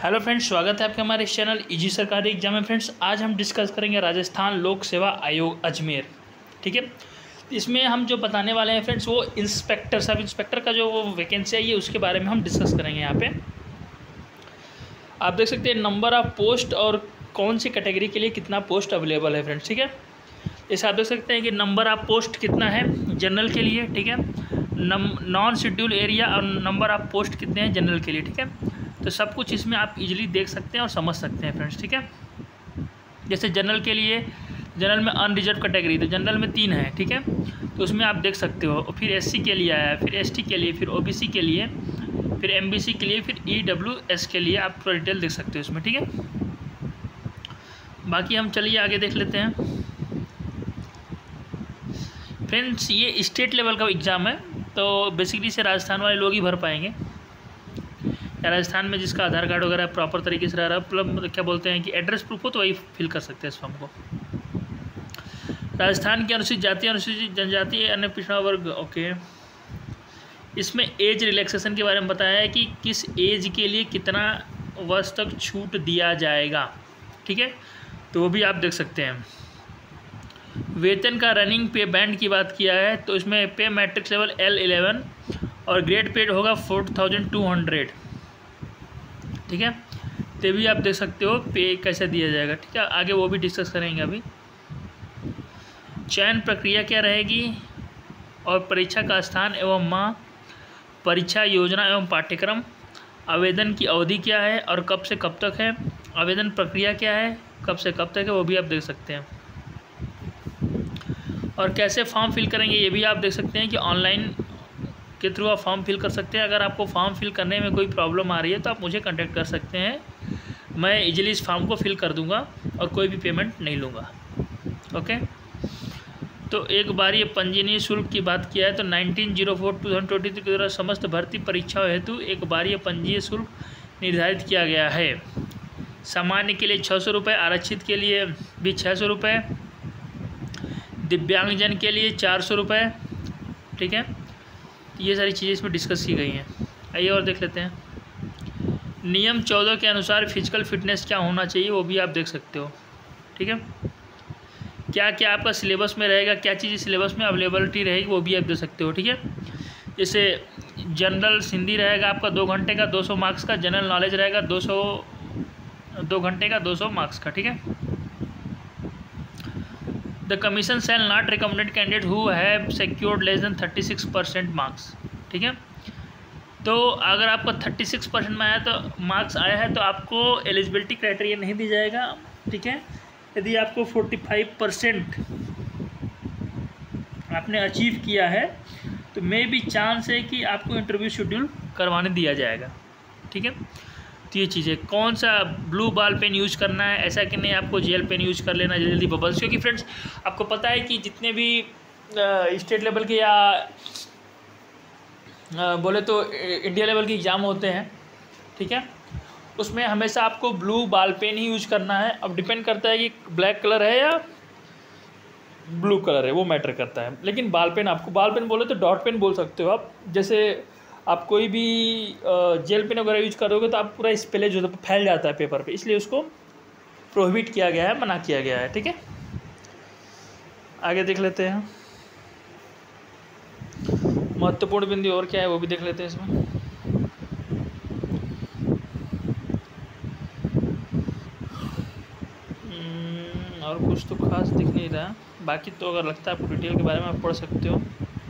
Hello friends, स्वागत है आपके हमारे इस चैनल इजी सरकारी एग्जाम में। फ्रेंड्स, आज हम डिस्कस करेंगे राजस्थान लोक सेवा आयोग अजमेर। ठीक है, इसमें हम जो बताने वाले हैं फ्रेंड्स, वो इंस्पेक्टर सब इंस्पेक्टर का जो वैकेंसी है उसके बारे में हम डिस्कस करेंगे। यहाँ पे आप देख सकते हैं नंबर ऑफ पोस्ट और कौन सी कैटेगरी के लिए कितना पोस्ट अवेलेबल है फ्रेंड्स। ठीक है, जैसे आप देख सकते हैं कि नंबर ऑफ पोस्ट कितना है जनरल के लिए। ठीक है, नॉन शेड्यूल एरिया और नंबर ऑफ पोस्ट कितने हैं जनरल के लिए। ठीक है, तो सब कुछ इसमें आप इजीली देख सकते हैं और समझ सकते हैं फ्रेंड्स। ठीक है, जैसे जनरल के लिए, जनरल में अनरिजर्व कैटेगरी, तो जनरल में 3 है। ठीक है, तो उसमें आप देख सकते हो। फिर एससी के लिए आया, फिर एसटी के लिए, फिर ओबीसी के लिए, फिर एमबीसी के लिए, फिर ईडब्ल्यूएस के लिए आप पूरा डिटेल देख सकते हो इसमें। ठीक है, बाकी हम चलिए आगे देख लेते हैं फ्रेंड्स। ये स्टेट लेवल का एग्ज़ाम है, तो बेसिकली से राजस्थान वाले लोग ही भर पाएंगे। राजस्थान में जिसका आधार कार्ड वगैरह प्रॉपर तरीके से रह रहा है, मतलब क्या बोलते हैं कि एड्रेस प्रूफ हो, तो वही फिल कर सकते हैं इस फॉर्म को। राजस्थान की अनुसूचित जाति, अनुसूचित जनजाति, अन्य पिछड़ा वर्ग। ओके, इसमें एज रिलैक्सेशन के बारे में बताया है कि किस एज के लिए कितना वर्ष तक छूट दिया जाएगा। ठीक है, तो वो भी आप देख सकते हैं। वेतन का रनिंग पे बैंड की बात किया है, तो इसमें पे मैट्रिक्स लेवल L11 और ग्रेड पेड होगा 4200। ठीक है, तो भी आप देख सकते हो पे कैसे दिया जाएगा। ठीक है, आगे वो भी डिस्कस करेंगे अभी। चयन प्रक्रिया क्या रहेगी और परीक्षा का स्थान एवं माह, परीक्षा योजना एवं पाठ्यक्रम, आवेदन की अवधि क्या है और कब से कब तक है, आवेदन प्रक्रिया क्या है, कब से कब तक है, वो भी आप देख सकते हैं। और कैसे फॉर्म फिल करेंगे ये भी आप देख सकते हैं कि ऑनलाइन के थ्रू आप फॉर्म फिल कर सकते हैं। अगर आपको फॉर्म फिल करने में कोई प्रॉब्लम आ रही है तो आप मुझे कांटेक्ट कर सकते हैं, मैं इजीली इस फॉर्म को फिल कर दूंगा और कोई भी पेमेंट नहीं लूँगा। ओके, तो एक बार ये पंजीयनी शुल्क की बात किया है, तो 1904-2023 के दौरान समस्त भर्ती परीक्षाओं हेतु एक बार ये पंजीय शुल्क निर्धारित किया गया है। सामान्य के लिए 600 रुपये, आरक्षित के लिए भी 600 रुपये, दिव्यांगजन के लिए 400 रुपये। ठीक है, ये सारी चीज़ें इसमें डिस्कस की गई हैं। आइए और देख लेते हैं। नियम 14 के अनुसार फिजिकल फिटनेस क्या होना चाहिए, वो भी आप देख सकते हो। ठीक है, क्या क्या आपका सिलेबस में रहेगा, क्या चीज़ सिलेबस में अवेलेबिलिटी रहेगी, वो भी आप देख सकते हो। ठीक है, जैसे जनरल हिंदी रहेगा आपका 2 घंटे का 200 मार्क्स का, जनरल नॉलेज रहेगा 2 घंटे का 200 मार्क्स का। ठीक है, the commission shall not recommended candidate who have secured less than 36% marks. ठीक है, तो अगर आपका 36% में आया तो मार्क्स आया है तो आपको एलिजिबिलिटी क्राइटेरिया नहीं दी जाएगा। ठीक है, यदि आपको 45% आपने अचीव किया है तो मे भी चांस है कि आपको इंटरव्यू शेड्यूल करवाने दिया जाएगा। ठीक है, तो ये चीज़ें, कौन सा ब्लू बॉल पेन यूज करना है, ऐसा कि नहीं आपको जेल पेन यूज कर लेना जल्दी बबल्स, क्योंकि फ्रेंड्स आपको पता है कि जितने भी स्टेट लेवल के या बोले तो इंडिया लेवल के एग्ज़ाम होते हैं, ठीक है, उसमें हमेशा आपको ब्लू बॉल पेन ही यूज करना है। अब डिपेंड करता है कि ब्लैक कलर है या ब्लू कलर है, वो मैटर करता है। लेकिन बॉल पेन, आपको बॉल पेन बोले तो डॉट पेन बोल सकते हो आप। जैसे आप कोई भी जेल पेन वगैरह यूज करोगे तो आप पूरा स्पेलेज होता है, फैल जाता है पेपर पे, इसलिए उसको प्रोहिबिट किया गया है, मना किया गया है। ठीक है, आगे देख लेते हैं। महत्वपूर्ण बिंदु और क्या है वो भी देख लेते हैं इसमें। और कुछ तो खास दिख नहीं रहा, बाकी तो अगर लगता है आपको डिटेल के बारे में आप पढ़ सकते हो।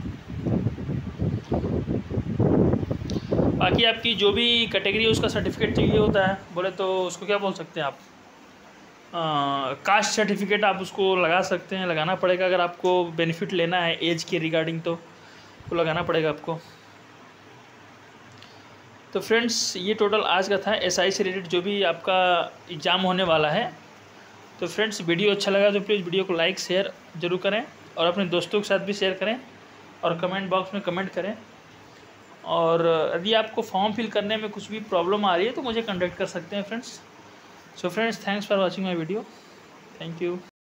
बाकी आपकी जो भी कैटेगरी है उसका सर्टिफिकेट चाहिए होता है, बोले तो उसको क्या बोल सकते हैं आप, कास्ट सर्टिफिकेट आप उसको लगा सकते हैं, लगाना पड़ेगा। अगर आपको बेनिफिट लेना है एज के रिगार्डिंग तो लगाना पड़ेगा आपको। तो फ्रेंड्स, ये टोटल आज का था एसआई से रिलेटेड जो भी आपका एग्ज़ाम होने वाला है। तो फ्रेंड्स, वीडियो अच्छा लगा तो प्लीज़ वीडियो को लाइक शेयर ज़रूर करें और अपने दोस्तों के साथ भी शेयर करें और कमेंट बॉक्स में कमेंट करें। और यदि आपको फॉर्म फिल करने में कुछ भी प्रॉब्लम आ रही है तो मुझे कांटेक्ट कर सकते हैं friends. So friends, thanks for watching my video. Thank you.